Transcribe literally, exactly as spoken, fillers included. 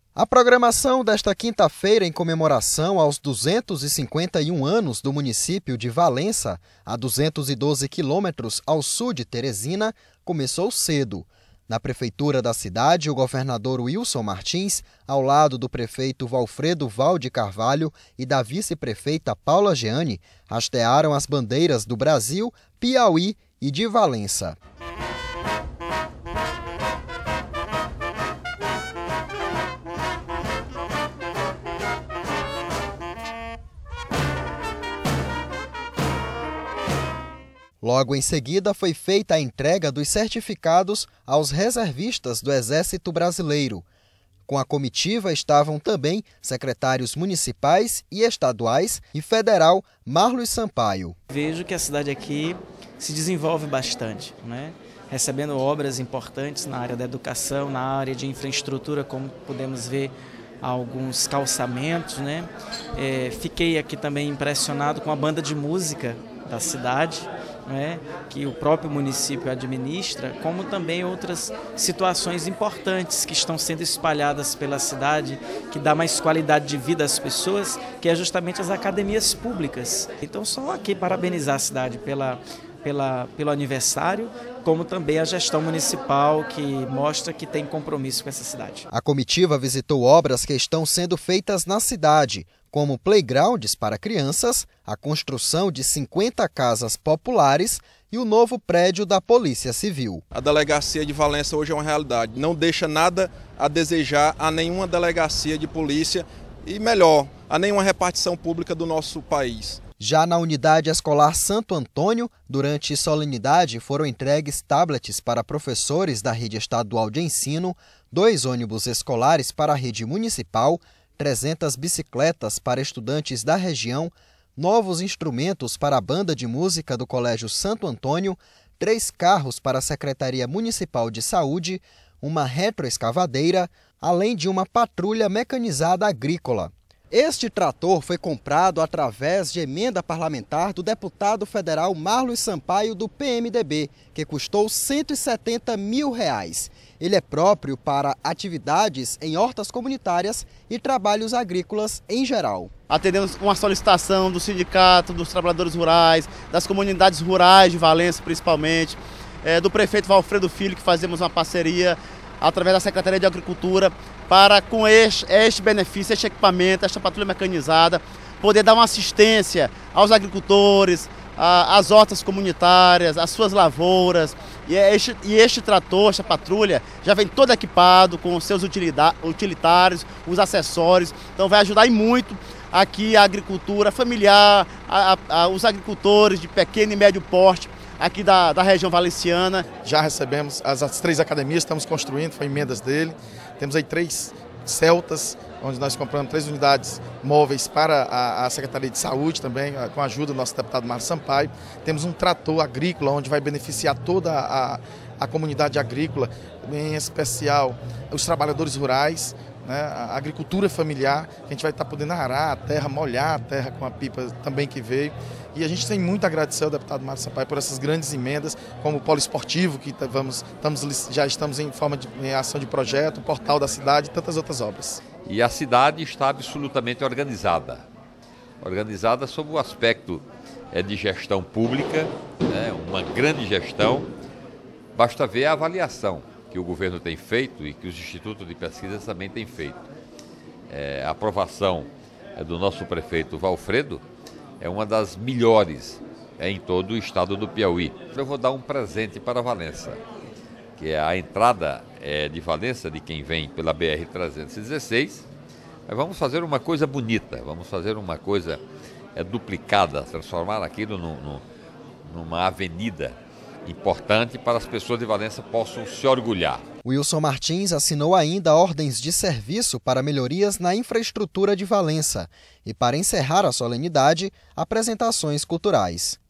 A programação desta quinta-feira, em comemoração aos duzentos e cinquenta e um anos do município de Valença, a duzentos e doze quilômetros ao sul de Teresina, começou cedo. Na prefeitura da cidade, o governador Wilson Martins, ao lado do prefeito Valfredo Valde Carvalho e da vice-prefeita Paula Jeane, hastearam as bandeiras do Brasil, Piauí e de Valença. Logo em seguida, foi feita a entrega dos certificados aos reservistas do Exército Brasileiro. Com a comitiva estavam também secretários municipais e estaduais e federal Marlos Sampaio. Vejo que a cidade aqui se desenvolve bastante, né? Recebendo obras importantes na área da educação, na área de infraestrutura, como podemos ver alguns calçamentos, né? É, fiquei aqui também impressionado com a banda de música da cidade, né, que o próprio município administra, como também outras situações importantes que estão sendo espalhadas pela cidade, que dá mais qualidade de vida às pessoas, que é justamente as academias públicas. Então, só aqui parabenizar a cidade pela, pela, pelo aniversário, como também a gestão municipal, que mostra que tem compromisso com essa cidade. A comitiva visitou obras que estão sendo feitas na cidade, como playgrounds para crianças, a construção de cinquenta casas populares e o novo prédio da Polícia Civil. A delegacia de Valença hoje é uma realidade, não deixa nada a desejar a nenhuma delegacia de polícia e, melhor, a nenhuma repartição pública do nosso país. Já na unidade escolar Santo Antônio, durante solenidade foram entregues tablets para professores da rede estadual de ensino, dois ônibus escolares para a rede municipal, trezentas bicicletas para estudantes da região, novos instrumentos para a banda de música do Colégio Santo Antônio, três carros para a Secretaria Municipal de Saúde, uma retroescavadeira, além de uma patrulha mecanizada agrícola. Este trator foi comprado através de emenda parlamentar do deputado federal Marlos Sampaio, do P M D B, que custou cento e setenta mil reais. Ele é próprio para atividades em hortas comunitárias e trabalhos agrícolas em geral. Atendemos uma solicitação do sindicato, dos trabalhadores rurais, das comunidades rurais de Valença principalmente, é, do prefeito Valfredo Filho, que fazemos uma parceria através da Secretaria de Agricultura, para com este, este benefício, este equipamento, esta patrulha mecanizada, poder dar uma assistência aos agricultores, às hortas comunitárias, às suas lavouras. E este, e este trator, esta patrulha, já vem todo equipado com os seus utilitários, os acessórios, então vai ajudar e muito aqui a agricultura familiar, a, a, a, os agricultores de pequeno e médio porte, aqui da, da região valenciana. Já recebemos as, as três academias, estamos construindo, foi emendas dele. Temos aí três celtas, onde nós compramos três unidades móveis para a, a Secretaria de Saúde também, com a ajuda do nosso deputado Marlos Sampaio. Temos um trator agrícola, onde vai beneficiar toda a, a comunidade agrícola, em especial os trabalhadores rurais, né, a agricultura familiar, que a gente vai estar podendo arar a terra, molhar a terra com a pipa também que veio. E a gente tem muito a agradecer ao deputado Marlos Sampaio por essas grandes emendas, como o poliesportivo, que vamos, estamos, já estamos em forma de em ação de projeto, o portal da cidade e tantas outras obras. E a cidade está absolutamente organizada. Organizada sob o aspecto é, de gestão pública, né, uma grande gestão. Basta ver a avaliação que o governo tem feito e que os institutos de pesquisa também têm feito. É, a aprovação é, do nosso prefeito Valfredo é uma das melhores é, em todo o estado do Piauí. Eu vou dar um presente para Valença, que é a entrada é, de Valença, de quem vem pela B R trezentos e dezesseis. Mas vamos fazer uma coisa bonita, vamos fazer uma coisa é, duplicada, transformar aquilo no, no, numa avenida importante para as pessoas de Valença possam se orgulhar. Wilson Martins assinou ainda ordens de serviço para melhorias na infraestrutura de Valença e, para encerrar a solenidade, apresentações culturais.